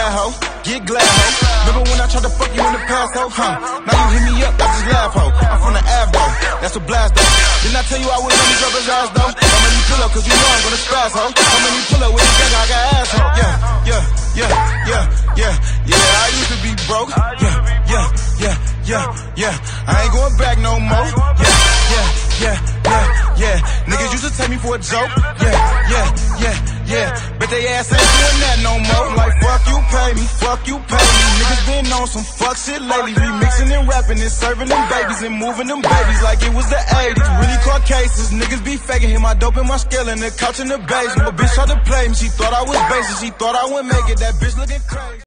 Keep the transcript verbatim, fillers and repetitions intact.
bad hoe, get glad hoe. Remember when I tried to fuck you in the past, hoe? Huh? Now you hit me up, I just laugh, hoe. I'm from the Ave, though. That's a blast, though. Didn't I tell you I was on these other guys, though? Don't make me pull up, cause you know I'm gonna spaz, hoe. Don't make me pull up with this gang, I got ass, hoe. Yeah, yeah, yeah, yeah, yeah, yeah. I used to be broke. Yeah, yeah, yeah, yeah, yeah. I ain't going back no more. Yeah, yeah, yeah, yeah, yeah. Niggas used to take me for a joke. Yeah, yeah, yeah, yeah. But they ass ain't doing that no more. Like, fuck you, pay me, fuck you, pay me. Niggas been on some fuck shit lately. Remixing and rapping and serving them babies and moving them babies like it was the eighties. Really caught cases. Niggas be faking. Hit my dope in my scale in the couch in the basement. A bitch tried to play me. She thought I was basic. She thought I wouldn't make it. That bitch looking crazy.